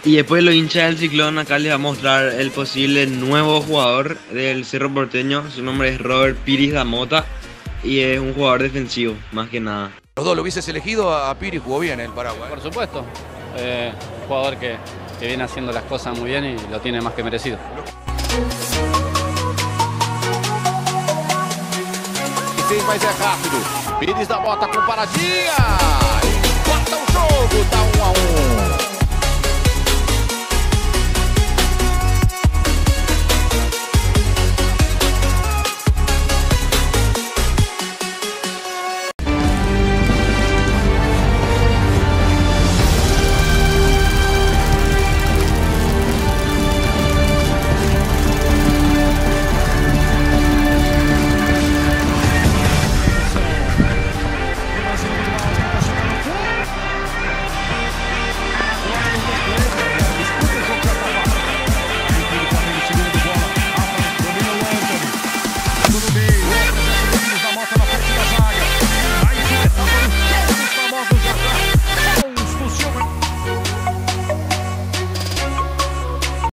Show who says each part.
Speaker 1: Y después los hinchas del Ciclón acá les va a mostrar el posible nuevo jugador del Cerro Porteño. Su nombre es Robert Piris da Mota y es un jugador defensivo, más que nada.
Speaker 2: Los dos lo hubieses elegido, a Piris jugó bien el Paraguay.
Speaker 3: Por supuesto, un jugador que viene haciendo las cosas muy bien y lo tiene más que merecido.
Speaker 4: Fez, mas é rápido. Pires da Mota com paradinha. E corta o jogo, tá 1 a 1.